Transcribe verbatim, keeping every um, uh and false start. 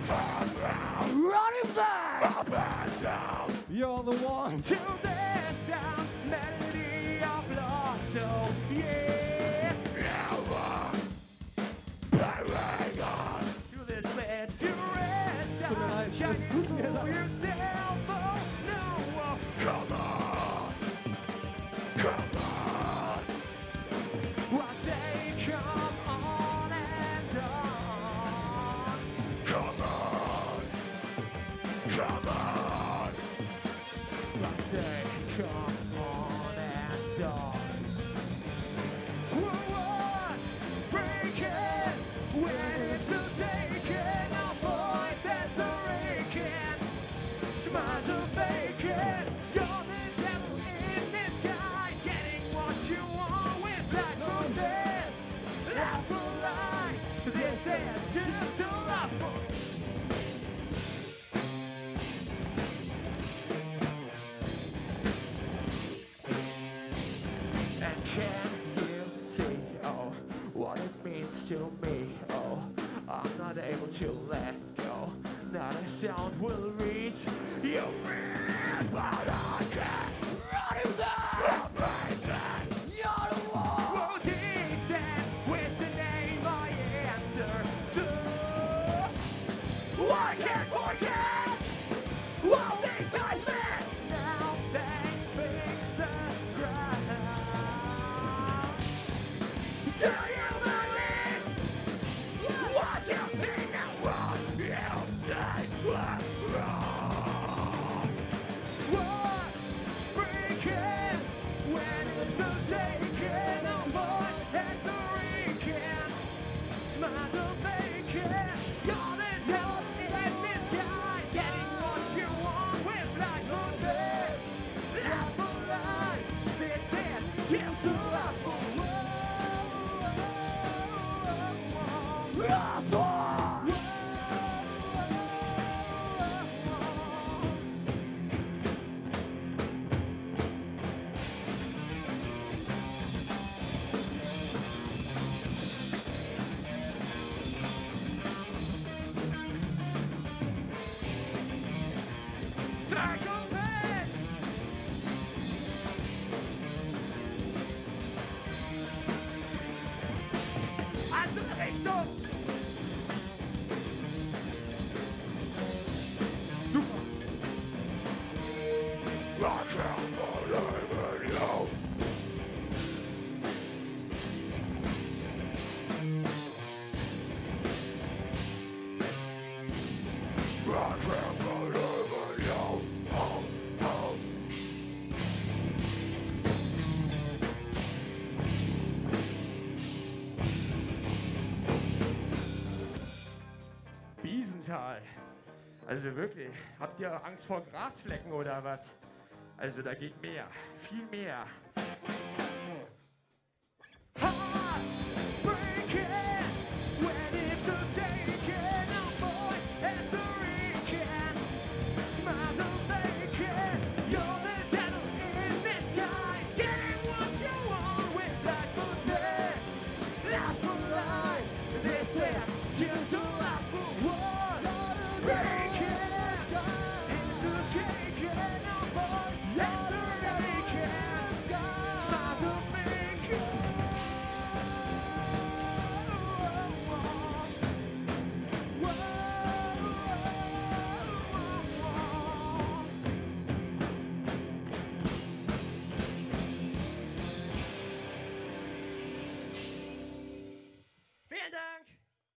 running back. You're the one to this sound, melody of lost soul. Yeah. To this bed to rest on, just pull yourself. Oh no. Come on. Come on. I say come on and on. Come on. Come on. I say come on and on. What's breaking when it's forsaken? Our voices are aching, smiles are vacant. You're the devil in disguise, getting what you want with life for this, last for life. This is just a last one. And can you see, oh, what it means to me? Oh, I'm not able to let go. Not a sound will reach you, but I can't run it down. You're the one. Well, this and with the name I answer to. I can't forget what these guys meant. Now they fix the ground. Do you believe what you see now? What you say was wrong. What's breaking when it's forsaken? No more heads are aching, smiles are vacant. You're the devil in disguise, getting what you want with life for this, last for life. This is just a last for last one. Psychopath. Also Richtung. Super. I can't believe in you. I can't believe in you. Oh, oh. Biesenthal. Also wirklich, habt ihr Angst vor Grasflecken oder was? Also da geht mehr, viel mehr.